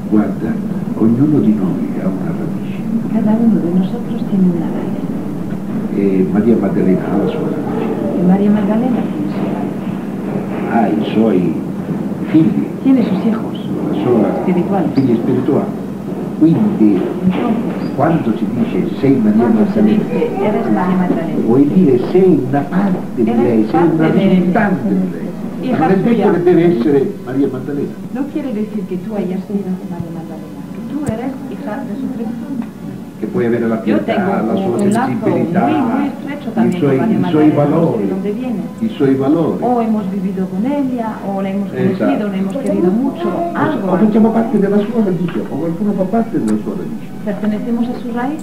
Guarda, ognuno di noi ha una radice. Cada uno de nosotros tiene una raíz. Maria Maddalena ha la sua radice. Y María Magdalena tiene su raíz. Ha i suoi figli, Tiene sus hijos la sua espirituales. figli spirituali. Quindi, Entonces, quando si dice sei Maria cuando se Maddalena, dice eres María Magdalena, vuol dire sei una parte di lei, sei una risultante di lei. Ma non è detto che deve essere Maria Maddalena. no quiere decir que tú hayas sido María Magdalena, que tú eres hija de Jesucristo. Che puoi avere la Yo pietà, tengo la sua un lazo sensibilità, muy estrecho también con María i suoi Magdalena, no sé de valori, dónde viene. i suoi valori. O hemos vivido con ella, o la hemos conocido, Esatto. la hemos querido mucho, algo. O facciamo parte della sua radice, o qualcuno fa parte della sua radice. ¿Pertenecemos a su raíz?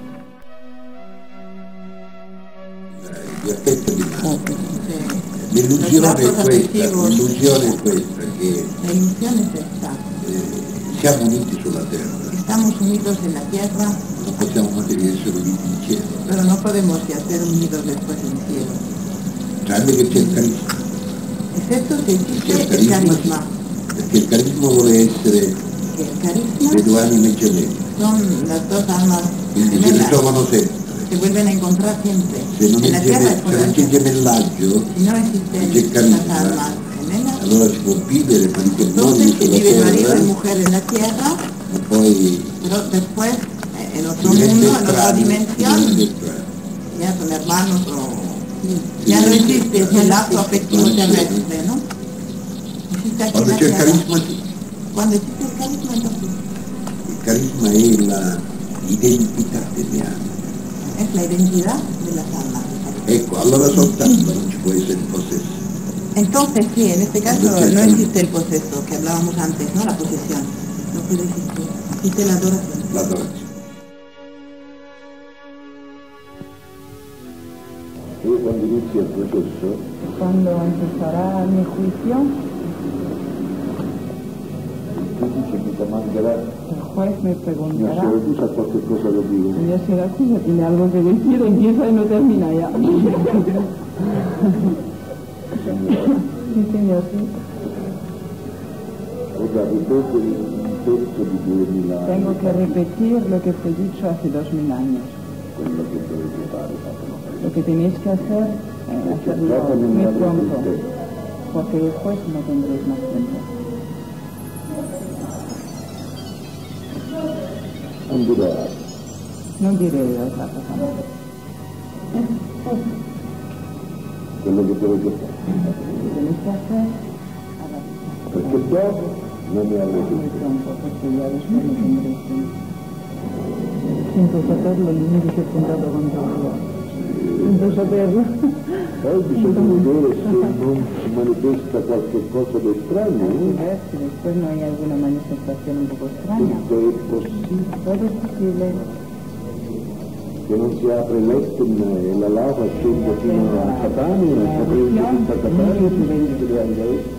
Gli affetti di mano. L'illusione è questa, che La ilusión es esta. siamo uniti sulla terra, Estamos unidos en la tierra, non possiamo mai essere uniti in cielo, pero no podemos ya ser unidos después en el cielo. tranne che c'è il carisma, Excepto que existe il el carisma, carisma. perché il carisma vuole essere Que el carisma le due anime gemelle, son las dos almas quindi si gemelas. ritrovano sempre. Se vuelven a encontrar siempre. Se non En la tierra es c'è por gemellaggio, si no existen c'è las carisma, almas gemelas, allora si può vivere matrimoni entonces se sulla vive marido terra y mujer en la tierra, e poi pero después en otro si mundo, diventa en otra strano, dimensión, si diventa strano. ya son hermanos o ya no existe ese lazo afectivo terrestre, ¿no? Existe aquí en Quando la c'è il tierra. carisma sì. Cuando existe el carisma, entonces Il carisma è l'identità delle anime. es la identidad de las almas. Ecco, allora soltanto non ci può essere il possesso. Entonces sí, en este caso no existe el poseso que hablábamos antes, ¿no? La posesión. No puede existir. Existe la adoración. L'adorazione. E quando inizia il processo, Cuando empezará mi juicio, tu dici che ti mancherà, el juez me preguntará, se tu sa qualche cosa da dire. ya será que ya tiene algo que decir, empieza y no termina ya. Sí, señor, sí. Ora ripeti un pezzo di 2000 anni, Tengo que repetir lo que fue dicho hace 2000 años. quello che dovete fare, fatelo. Lo que tenéis que hacer, hacerlo muy pronto, porque después no tendréis más tiempo. Non dirà, No diré otra cosa más. quello che dovete fare, Lo que tenéis que hacer, perché dopo non ne avrete muy pronto, porque ya después no tendréis tiempo. Siento saberlo, l'unico puntato contro Dio. Siento saperlo. Poi bisogna vedere se non si manifesta qualche cosa di strano, Ver si después no hay alguna manifestación un poco extraña. tutto è possibile, Todo es posible. che non si apre l'Etten e la lava scende fino a Catania, e prende tutta Catania e si vede anche questo.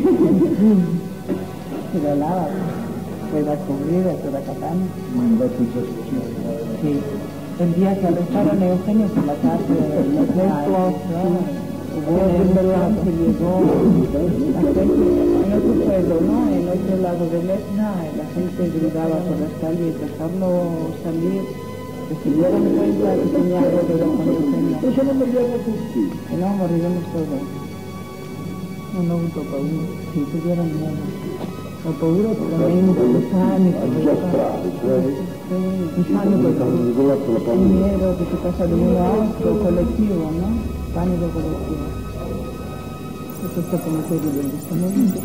Si la lava pueda cubrir a toda Catania. Ma infatti già successo. Sí. El día que arrestaron a Eugenio en la cárcel de México, hubo un verano que llegó la gente en otro pueblo, ¿no? En otro lado del Etna, la gente gritaba por las calles, dejarlo salir, que se dieran cuenta que tenía algo que ver con Eugenio. Eso non vogliamo tutti. Que no, moriremos todos. No, no, un poco, si tuvieran miedo. Ho paura veramente per anni, Già strano, cioè, mi fanno il miedo che si passa da uno a altro, collettivo, no? Panico collettivo. Questo è stato un periodo in questo momento.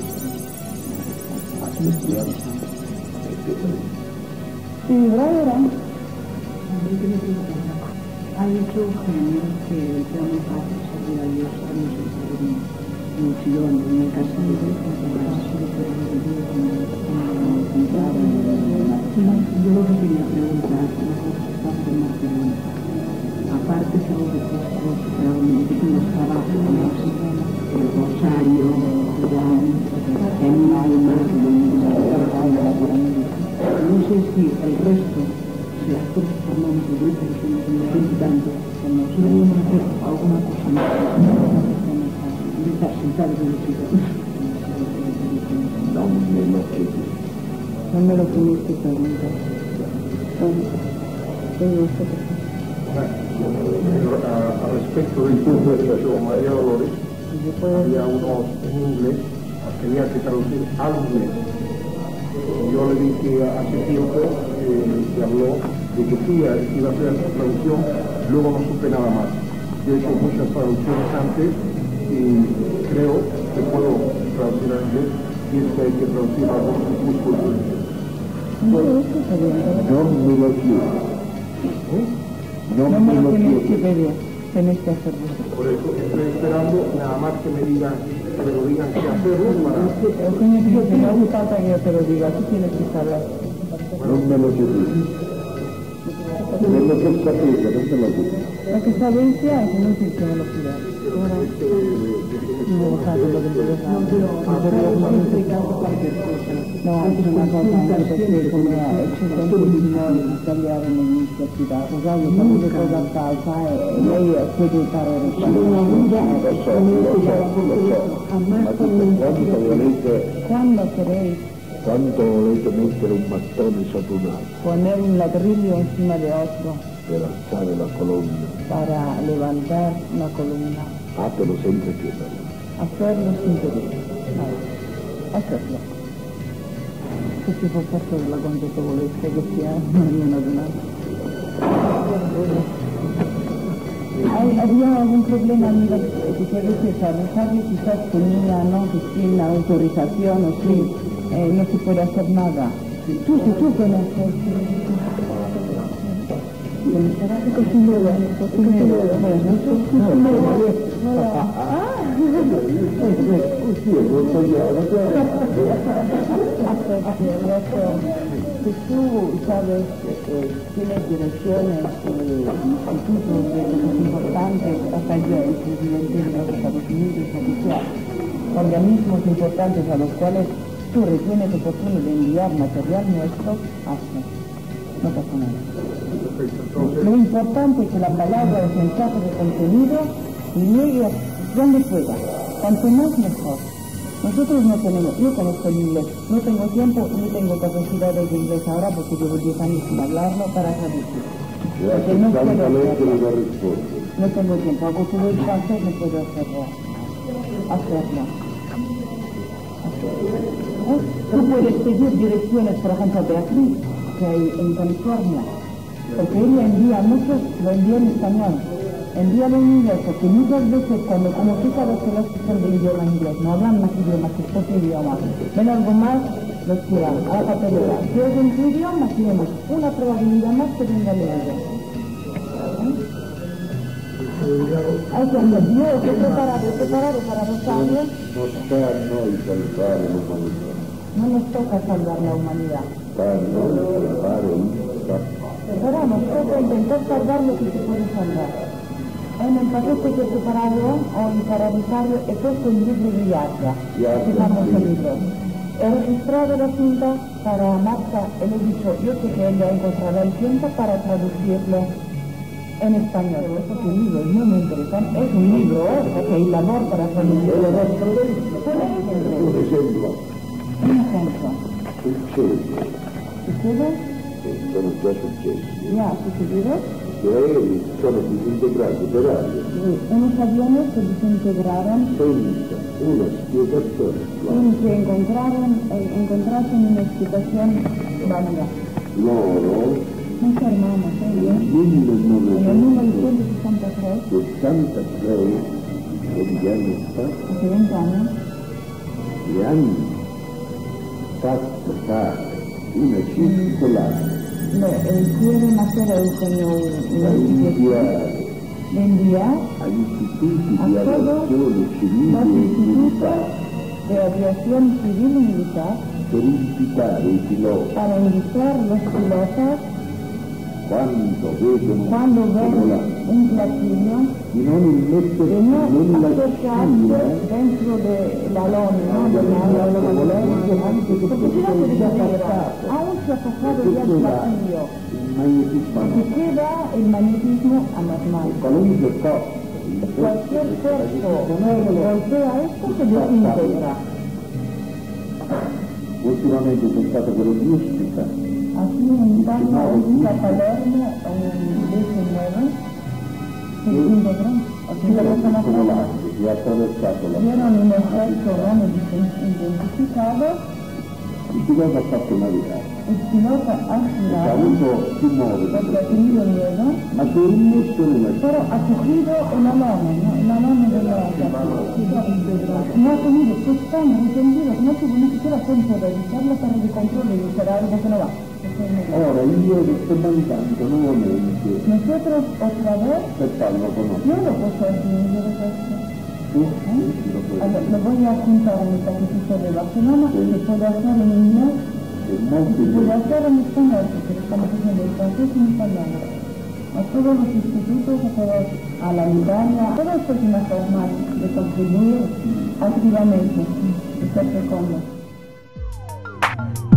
Sì, bravo, bravo. Hay hecho Eugenio que te han dejado salir a Dios a nosotros en Chillón, en el caso de yo lo que quería preguntar, nosotros estamos en una pregunta. Aparte si algo de vosotros realmente que nos trabaja el rosario, en un alma, no sé si el resto de las cosas que hablamos de Dios, que nos tanto, como si debemos hacer alguna cosa más, de estar sentados en el sitio. non nello che No me lo tienes que preguntar. Respecto del curso que hizo María Dolores, había unos en inglés, tenía que traducir al inglés. Yo le dije hace tiempo, se habló de que sí, iba a hacer esa traducción, luego no supe nada más. Yo he hecho muchas traducciones antes y creo que puedo traducir al inglés, y es que hay que traducir algo muy cultural. No me lo tienes que pedir, tenés que hacerlo. Por eso estoy esperando nada más que me digan, que me lo digan qué hacerlo para... Eugenio, si no hace falta que yo te lo diga, tú tienes que saber. No me lo digas. No lo que sapete, no te lo digo. La que sabencia es inútil que me lo pidas. No, anche una cosa anche perché come c'è sempre di noi di tagliare l'università, sai, io sapevo cosa falsa e lei può diventare Quando volete mettere un mattone saturnato? Poner un ladrillo encima de otro. Per alzare la colonna. Para levantar la columna. Fatelo sempre chiedere. Hacerlo sin pedir. Hacerlo. Que si può parte della consapevolezza che sia una ad un'altra. ¿Había algún problema en la que Charlie quizás tenía, ¿no? Que sin autorización o sí, no se puede hacer nada? Tú conoces. Si tú sabes, tienes direcciones, institutos de cosas importantes, hasta el presidente de los Estados Unidos, o que sea, organismos importantes a los cuales tú retienes oportuno de enviar material nuestro, hazlo. No pasa nada. Lo importante es que la palabra, el mensaje de contenido, llegue donde pueda. Cuanto más mejor. Nosotros no tenemos, yo conozco el inglés, no tengo tiempo ni tengo capacidad de inglés ahora porque llevo 10 años sin hablarlo para traducir. Porque no puedo hacerlo. No tengo tiempo, hago todo el francés, no puedo hacerlo. Tú puedes pedir direcciones, por ejemplo, a Beatriz, que hay en California, porque ella envía muchos, lo envía en español. Envíalo en inglés, porque muchas veces cuando, como tú sabes que los que son de idioma inglés, no hablan más idiomas que otro idioma, ven algo más, los tiran a la papelera. Si es en tu idioma, tienes una probabilidad más que venga leído. Entonces, yo estoy preparado para votarlo. No sta a noi salvare l'umanità. No nos toca salvar la humanidad. Sta a noi salvare il passato. Pero nos toca intentar salvar lo que se puede salvar. En el paquete que he preparado hoy para Rosario he puesto un libro de viaje, que vamos a libro. He registrado la cinta para Marta y le he dicho, yo sé que ella encontrará el tiempo para traducirlo en español. Esto es un libro, es muy interesante. Es un libro, porque hay labor para traducirlo. Un ejemplo. Un ejemplo. Succede. ¿Sucede? Sono già successi. Ya, ¿sucedido? Gli aerei sono disintegrati per aria Unos aviones se desintegraron senza una spiegazione sin que encontrasen una explicación válida. Loro Mis hermanos, ellos, nel en el 1963, 1963, degli anni fa, hace 20 años, gli hanno fatto fare una circolare quieren hacer a Eugenio da inviare de enviar agli istituti a di todos aviazione los civile e institutos militare de aviación civil y militar per invitare i piloti para invitar los pilotos quando vedono cuando ven volare un platillo di non immettersi de no nella acercarse scia dentro de la lona, de la anche che porque si no se desactiva, aún se ha pasado ya el platillo, il magnetismo se queda el magnetismo anormal. qualunque cosa Cualquier cuerpo que golpea esto se desintegra. ultimamente c'è stato quello di Ustica. Aquí en Italia, Palermo, invece nuevo, che integrano Accumulati, si è attraversato la vieron un efecto non identificado. Il pilota ha fatto navigare, Il pilota ha ha girado avuto timore, porque ha tenido miedo, ma si è rimesso nella pero ha cogido el alone, ¿no? El alone de la no ha tenido, fue tan retendido que no tuvo ni siquiera tiempo de revisar la torre de control y dice algo que no va. Ora io che sto mancando nuovamente Nosotros otra vez, per farlo conoscere. yo lo puedo entender esto. Tu lo puoi Lo voy a juntar en el catecismo de Barcelona, Sí. se puede hacer en inglés, è molto se puede importante. hacer en español, porque lo estamos haciendo en francés y en italiano. A todos los institutos, a la Italia, todo esto es una forma de contribuir activamente y ser fecundo.